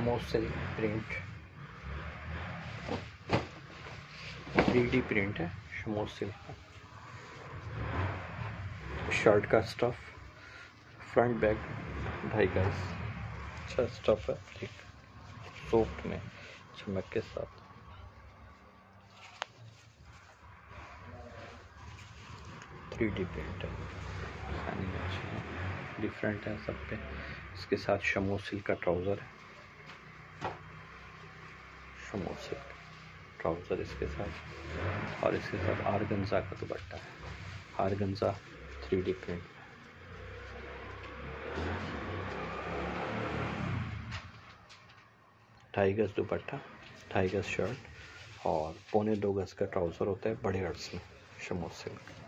शमोज silk print 3D print है शमोज silk का। शर्ट का स्टफ, फ्रंट बैक 2.5 गज, अच्छा स्टफ है, ठीक सॉफ्ट में चमक के साथ। थ्री डी प्रिंट है, डिफरेंट है सब पे। इसके साथ शमोज सिल्क का ट्राउज़र है, शमोज सिल्क ट्राउज़र इसके साथ, और इसके साथ ऑर्गेन्जा का दुपट्टा है, ऑर्गेन्जा 3D प्रिंट। 2.5 गज दुपट्टा, 2.5 गज शर्ट और 1.25 गज का ट्राउज़र होता है बड़े अर्ज में शमोज सिल्क।